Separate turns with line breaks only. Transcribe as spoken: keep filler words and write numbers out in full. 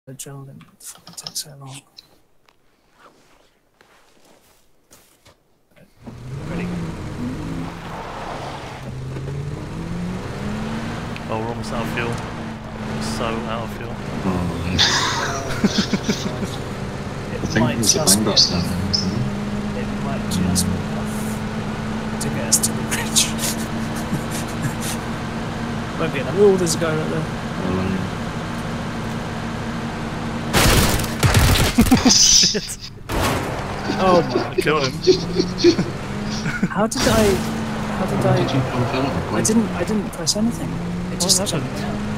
The adrenaline fucking takes so long. Ready?
Oh, we're almost out of fuel. So out of fuel.
Oh,
It
I think
might
there's a
just
bang
be
bus down
enough.
there, isn't there?
It might just be enough to get us to the bridge. Won't be enough. Oh, there's a guy right there.
Oh,
Shit.
Oh my
Killed
god.
him.
How did I... How did I...
Did you jump out?
I didn't, I didn't press anything. It
What
just
happened?
jumped out.